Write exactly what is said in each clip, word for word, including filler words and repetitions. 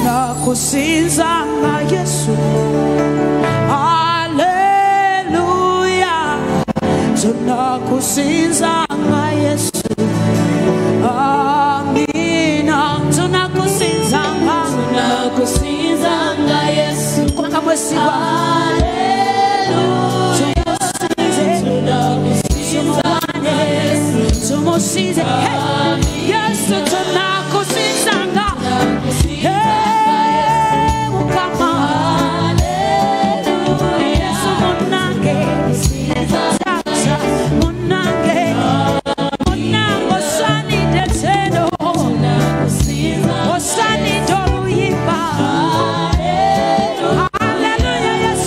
tunakusiza nga Yesu. Hallelujah, tunakusiza nga Yesu. Amina, tunakusiza nga, tunakusiza nga Yesu. Kwa mwesi wa hallelujah, tunakusiza nga Yesu. Tumusize Yesu, tunakusiza nga Hallelujah, yes,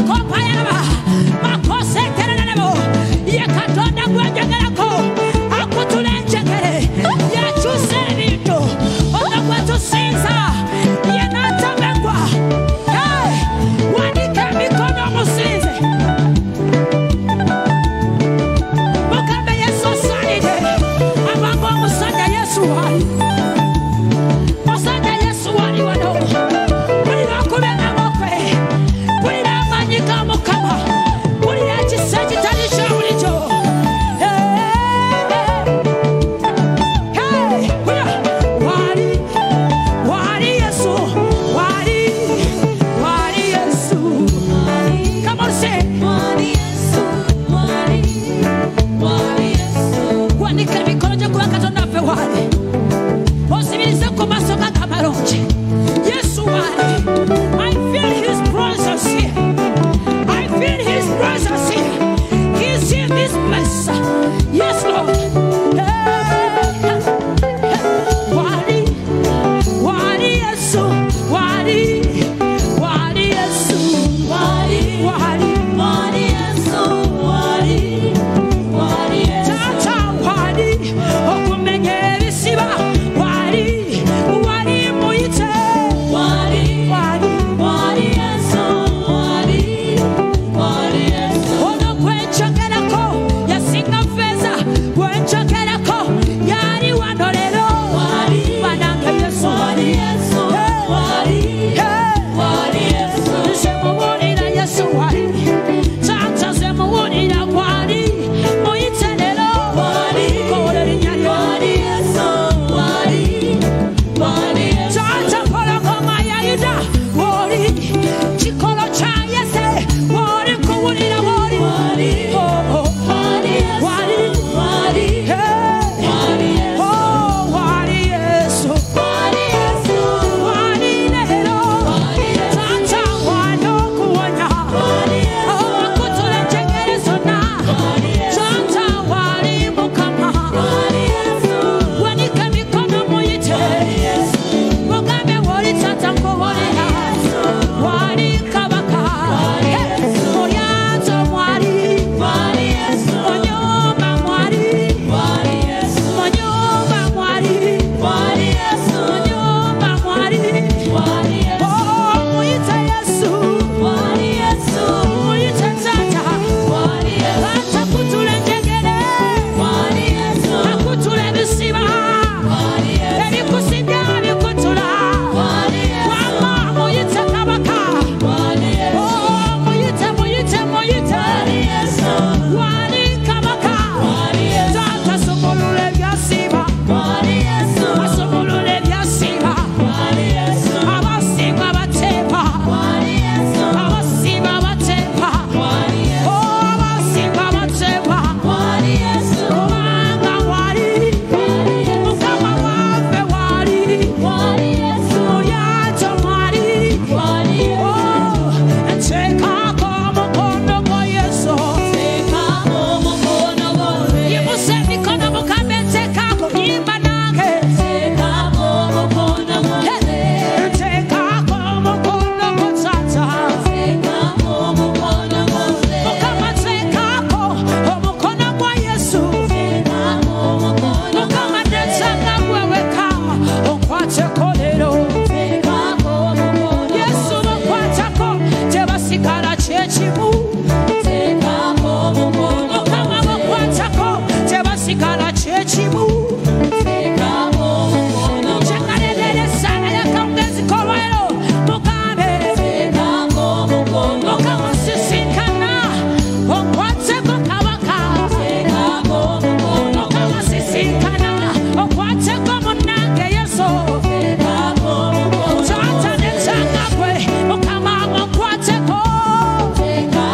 Take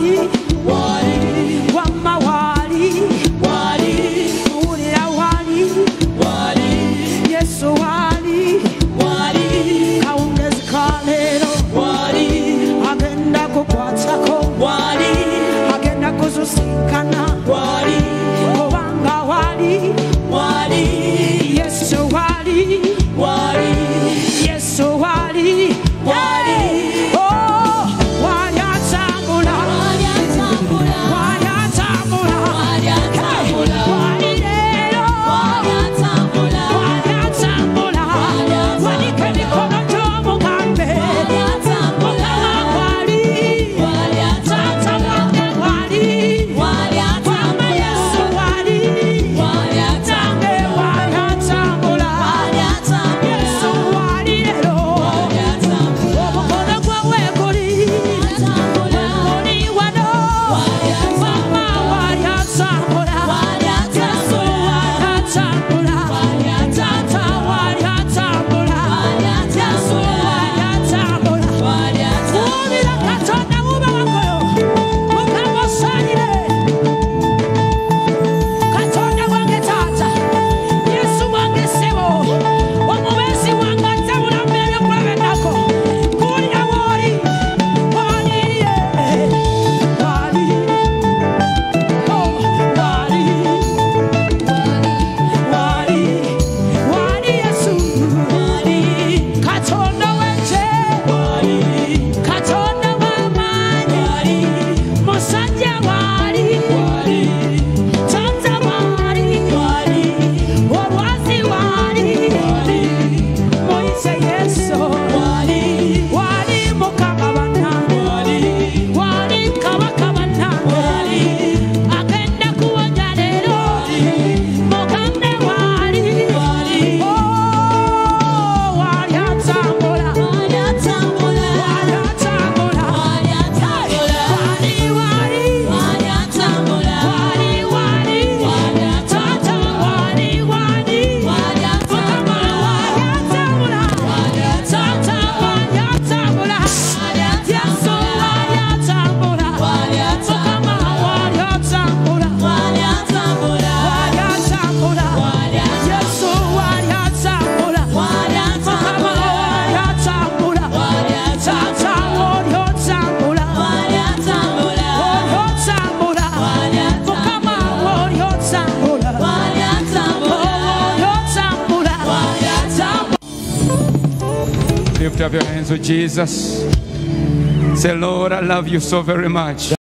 wali, wali, wama wali, wali, ulira wali, wali, Yesu wali, wali, kaungezi kalero, wali, agenda kukwatako, wali, agenda kuzusikana, wali, obanga wali, wali, Yesu wali, wali, Yesu wali, wali, oh, wali atambula, wali atambula, wali atambula, wali atambula, wali lero, wali atambula, wali atambula, wali kemikono jomu kambe, wali atambula, wali, wali atambula, wali, wali atambula, Yesu wali, wali atambula, wali atambula, wali atambula, Yesu wali lero, wali atambula, omukono gwawe guli, atambula, guli wano, wali atambula, wali atambula, wali atambula, Yesu wali atambula, wali atambula, wali atambula, wali atambula, Yesu wali atambula, wali atambula, ubira Katonda uba wangoyo, mukamusalire, Katonda wange tata, Yesu wange sebo, omubezi wange atambula mbere kulabendako, kulira wali, wali, wali, oh, wali, wali, wali Yesu, wali, Katonda wanje, wali, Katonda w'amaanyi, wali, musajja wali, wali, tata wali, wali, olwazi wali, wali, Moise Yesu, wali, wali mukama bannange, wali, wali kabaka bannange, wali, agenda kuwonya leero, mugambe wali, wali, oh, wali atambula, wali atambula, wali atambula, wali atambula, wali, wali, wali atambula, wali, wali, wali atata, wali, wali, wali atambula, wali atambula, wali atata, wali atambula, wali Yesu wali atambula, wali atambula, wali atambula, wali atambula, wali atambula, wali Yesu wali atambula, wali atambula, wali atambula, wali atata, wali atambula, wali atambula, wali atambula, wali atambula, wali atambula, wali atambula, wali atambula, wali atambula. Lift up your hands to Jesus. Say, Lord, I love you so very much.